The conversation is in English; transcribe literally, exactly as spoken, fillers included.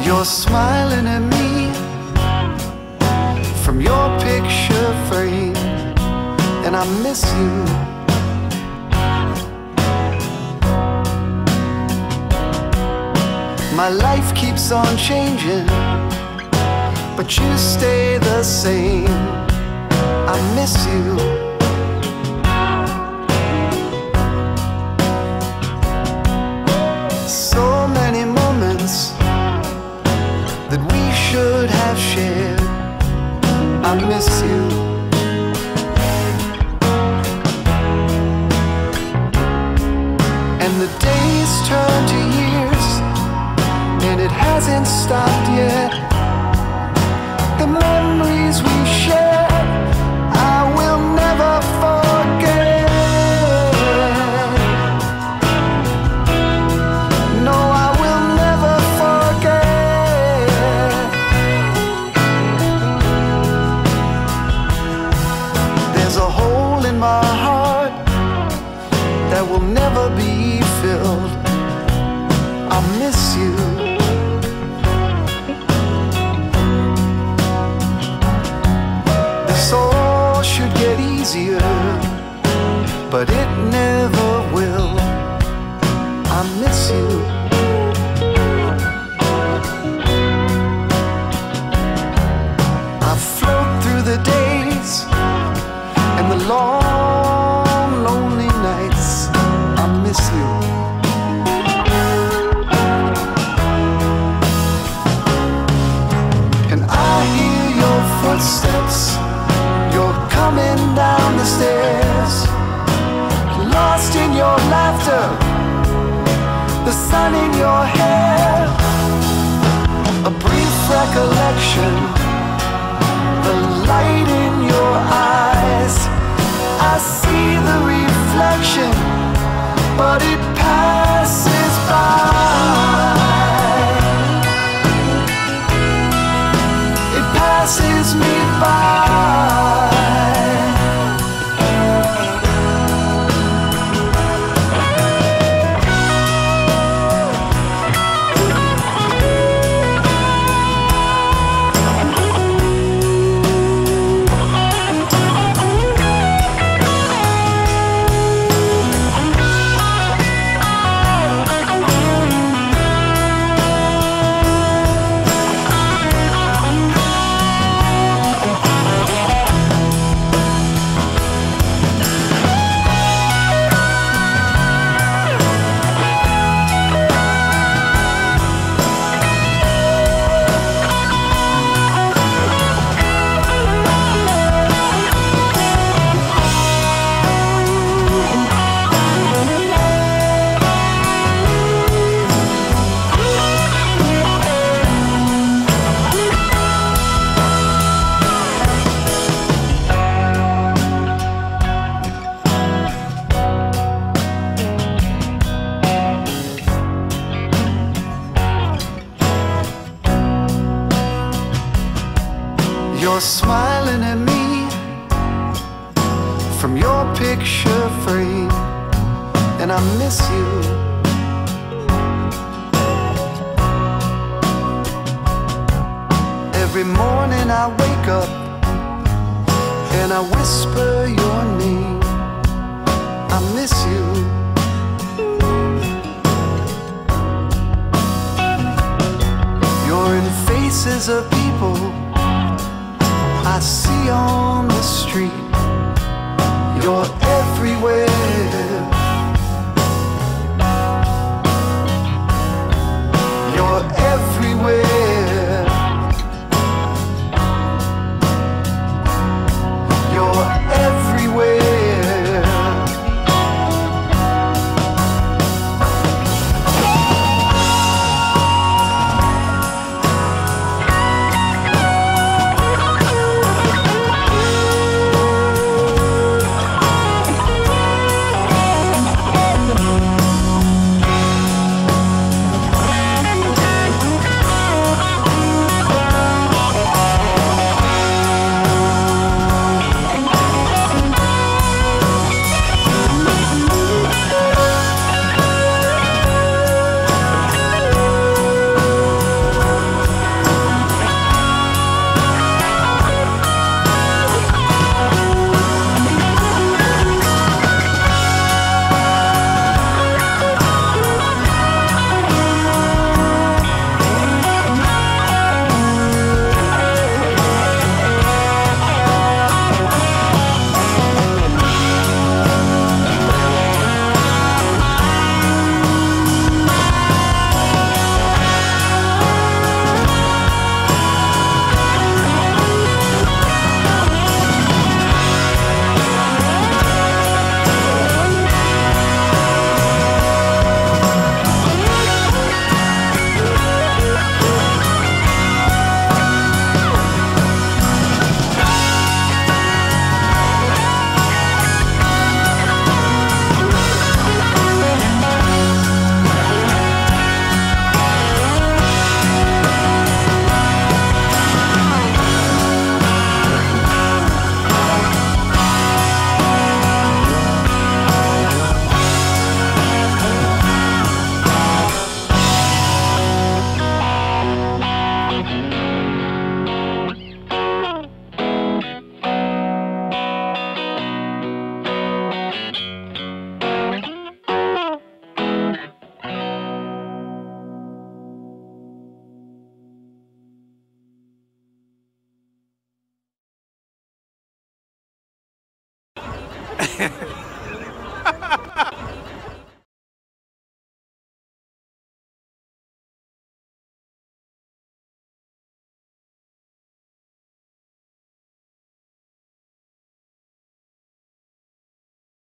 You're smiling at me from your picture frame, and I miss you. My life keeps on changing, but you stay the same. I miss you. So many moments that we should have shared. I miss you. And the days turn to years, and it hasn't stopped yet. The memories we shared, I will never forget. No, I will never forget. There's a hole in my heart that will never be filled. I miss you. This all should get easier, but it never will. I miss you. I float through the days and the long, lonely nights. I miss you. And I hear your footsteps. You're coming down the stairs, lost in your laughter, the sun in your hair. A brief recollection, the light in your eyes. I see the reflection, but it passes by. It passes me by. You're smiling at me from your picture frame, and I miss you. Every morning I wake up and I whisper your name. I miss you. You're in faces of people I see on the street. You're everywhere. You're everywhere. You're everywhere.